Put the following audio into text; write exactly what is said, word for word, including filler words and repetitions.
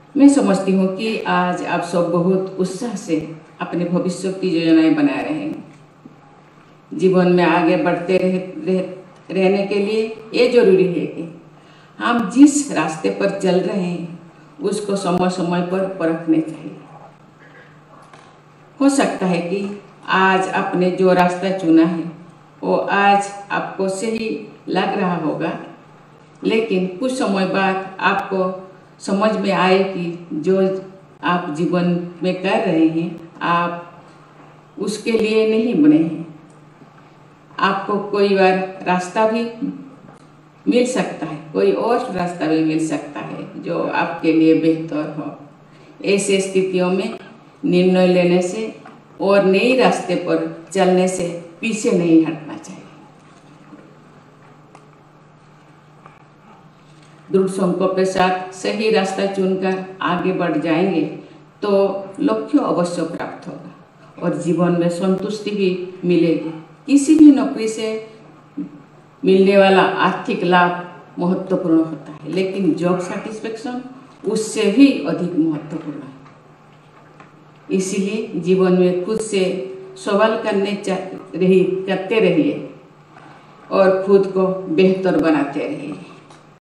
मैं समझती हूँ कि आज आप सब बहुत उत्साह से अपने भविष्य की योजनाएं बना रहे हैं। जीवन में आगे बढ़ते रह, रह, रहने के लिए ये जरूरी है कि हम जिस रास्ते पर चल रहे हैं उसको समय समय पर परखने चाहिए। हो सकता है कि आज आपने जो रास्ता चुना है वो आज आपको सही लग रहा होगा, लेकिन कुछ समय बाद आपको समझ में आए कि जो आप जीवन में कर रहे हैं आप उसके लिए नहीं बने हैं। आपको कोई बार रास्ता भी मिल सकता है, कोई और रास्ता भी मिल सकता है जो आपके लिए बेहतर हो। ऐसे स्थितियों में निर्णय लेने से और नए रास्ते पर चलने से पीछे नहीं हटना चाहिए। दृढ़ संकल्प के साथ सही रास्ता चुनकर आगे बढ़ जाएंगे तो लक्ष्य अवश्य प्राप्त होगा और जीवन में संतुष्टि भी मिलेगी। किसी भी नौकरी से मिलने वाला आर्थिक लाभ महत्वपूर्ण होता है, लेकिन जॉब सेटिस्फेक्शन उससे भी अधिक महत्वपूर्ण है। इसीलिए जीवन में खुद से सवाल करने रही करते रहिए और खुद को बेहतर बनाते रहिए।